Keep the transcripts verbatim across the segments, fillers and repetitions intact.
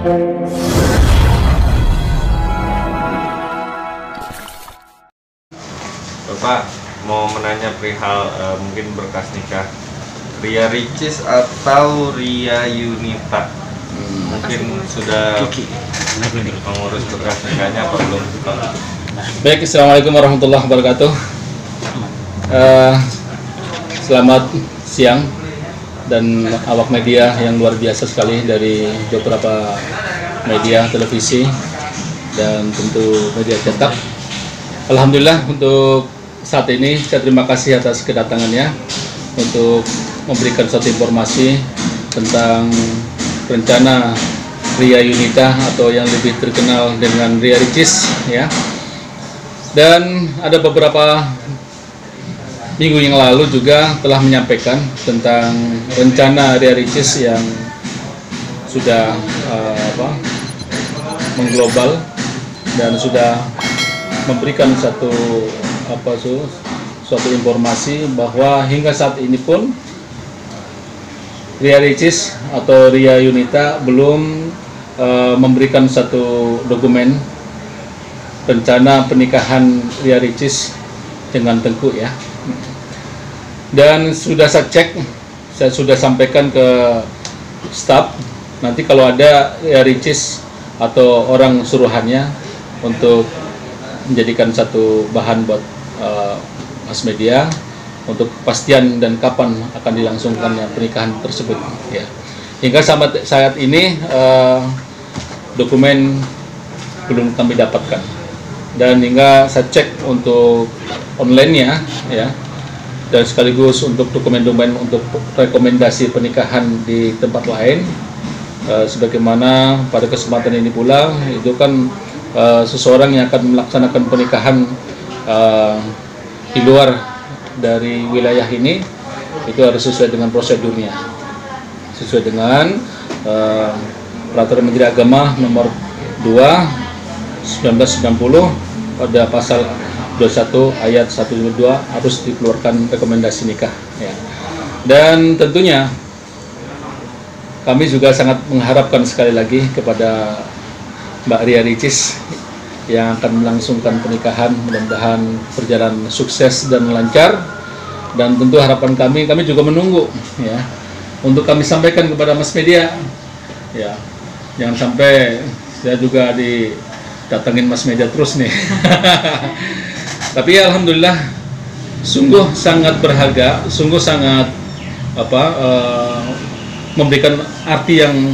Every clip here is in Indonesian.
Bapak mau menanya perihal uh, mungkin berkas nikah Ria Ricis atau Ria Yunita. Hmm, mungkin sudah mengurus berkas nikahnya apa belum? Baik, assalamualaikum warahmatullahi wabarakatuh. Uh, selamat siang dan awak media yang luar biasa sekali dari beberapa media televisi dan tentu media cetak. Alhamdulillah untuk saat ini saya terima kasih atas kedatangannya untuk memberikan suatu informasi tentang rencana Ria Yunita atau yang lebih terkenal dengan Ria Ricis ya. Dan ada beberapa minggu yang lalu juga telah menyampaikan tentang rencana Ria Ricis yang sudah uh, apa, mengglobal dan sudah memberikan satu apa su, suatu informasi bahwa hingga saat ini pun Ria Ricis atau Ria Yunita belum uh, memberikan satu dokumen rencana pernikahan Ria Ricis dengan Tengku ya. Dan sudah saya cek, saya sudah sampaikan ke staf, nanti kalau ada Ria Ricis atau orang suruhannya untuk menjadikan satu bahan buat uh, mass media untuk kepastian dan kapan akan dilangsungkannya pernikahan tersebut ya. Hingga sampai saat ini uh, dokumen belum kami dapatkan, dan hingga saya cek untuk online-nya ya, dan sekaligus untuk dokumen-dokumen untuk rekomendasi pernikahan di tempat lain, uh, sebagaimana pada kesempatan ini pula itu kan uh, seseorang yang akan melaksanakan pernikahan uh, di luar dari wilayah ini itu harus sesuai dengan prosedurnya, sesuai dengan uh, Peraturan Menteri Agama nomor dua tahun seribu sembilan ratus sembilan puluh pada pasal dua puluh satu ayat satu dan dua harus dikeluarkan rekomendasi nikah ya. Dan tentunya kami juga sangat mengharapkan sekali lagi kepada Mbak Ria Ricis yang akan melangsungkan pernikahan, mudah-mudahan berjalan sukses dan lancar. Dan tentu harapan kami, kami juga menunggu ya untuk kami sampaikan kepada mass media ya. Jangan sampai saya juga didatengin mass media terus nih. Tapi alhamdulillah sungguh sangat berharga, sungguh sangat apa uh, memberikan arti yang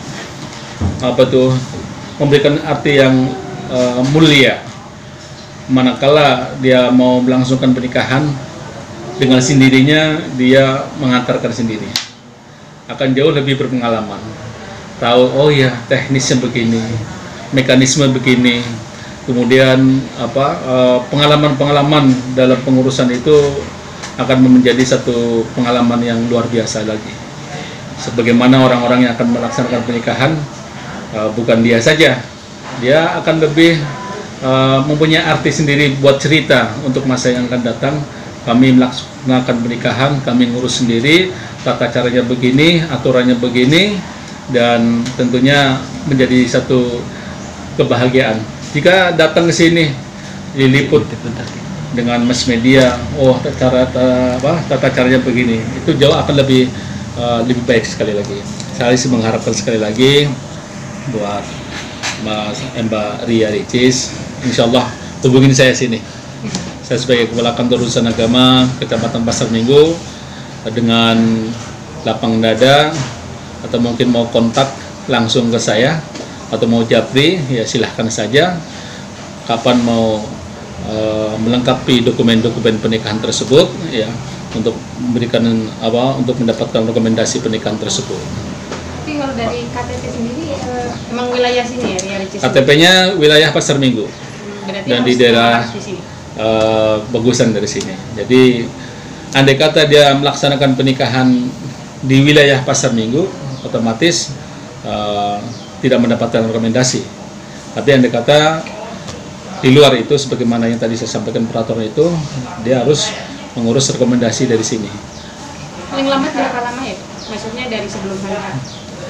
apa tuh memberikan arti yang Uh, mulia manakala dia mau melangsungkan pernikahan dengan sendirinya, dia mengantarkan sendiri akan jauh lebih berpengalaman, tahu oh ya teknisnya begini, mekanisme begini, kemudian apa pengalaman-pengalaman uh, dalam pengurusan itu akan menjadi satu pengalaman yang luar biasa lagi. Sebagaimana orang-orang yang akan melaksanakan pernikahan uh, bukan dia saja, dia akan lebih uh, mempunyai arti sendiri buat cerita untuk masa yang akan datang. Kami melaksanakan pernikahan, kami ngurus sendiri, tata caranya begini, aturannya begini, dan tentunya menjadi satu kebahagiaan jika datang ke sini diliput dengan mass media. Oh, cara tata, apa, tata caranya begini, itu jauh akan lebih uh, lebih baik sekali lagi. Saya sih mengharapkan sekali lagi buat Mas Mbak Ria Ricis, insya Allah hubungin saya sini. Saya sebagai Kepala Kantor Urusan Agama Kecamatan Pasar Minggu dengan lapang dada, atau mungkin mau kontak langsung ke saya atau mau japri ya silahkan saja. Kapan mau uh, melengkapi dokumen-dokumen pernikahan tersebut ya, untuk memberikan apa untuk mendapatkan rekomendasi pernikahan tersebut. Tapi kalau dari K T P sendiri uh, emang wilayah sini ya, Ria Ricis? K T P-nya wilayah Pasar Minggu. Berarti dan di daerah uh, bagusan dari sini. Jadi andai kata dia melaksanakan pernikahan di wilayah Pasar Minggu, otomatis uh, tidak mendapatkan rekomendasi. Tapi andai kata di luar itu, sebagaimana yang tadi saya sampaikan peraturan itu, dia harus mengurus rekomendasi dari sini. Paling lambat berapa lama ya? Maksudnya dari sebelum hari H?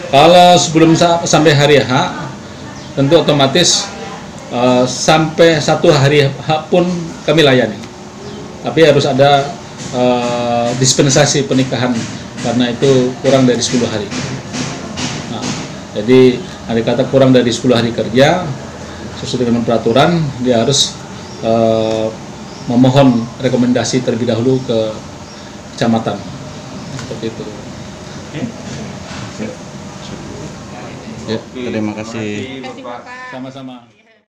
Kalau sebelum sa- sampai hari H, tentu otomatis uh, sampai satu hari H pun kami layani. Tapi harus ada uh, dispensasi pernikahan karena itu kurang dari sepuluh hari. Nah, jadi ada kata kurang dari sepuluh hari kerja sesuai dengan peraturan, dia harus uh, memohon rekomendasi terlebih dahulu ke kecamatan. Seperti itu. Ya, terima kasih. Terima kasih Bapak. Sama-sama.